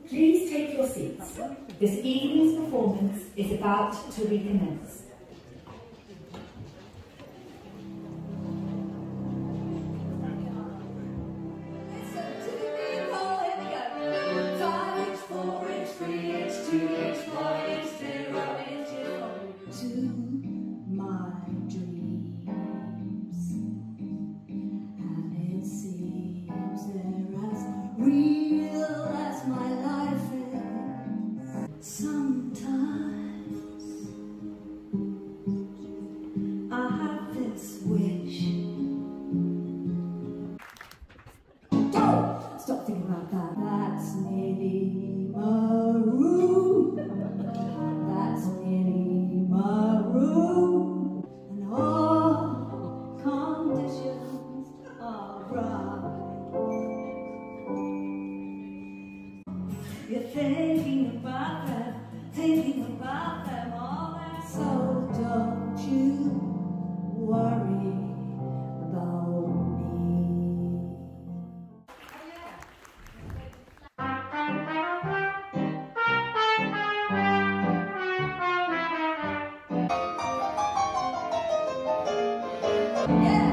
Please take your seats. This evening's performance is about to recommence. Stop thinking about that. That's nearly maroon. That's nearly maroon. And all conditions are right. You're thinking about them all that. So don't you worry about me. Yeah.